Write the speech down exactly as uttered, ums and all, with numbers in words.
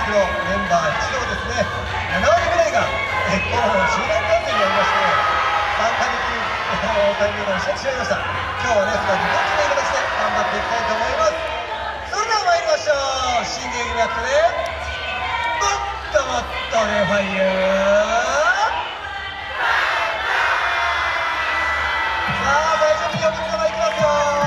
クロメンバー一同ですね、ななわりぐらいがえこの集団感染になりまして参加できるタイミングが失ってしまいました。今日はねそのリベンジという形で頑張っていきたいと思います。それでは参りましょう。新芸人役でもっともっとねファイヤー。さあ最初によみつかまいきますよ。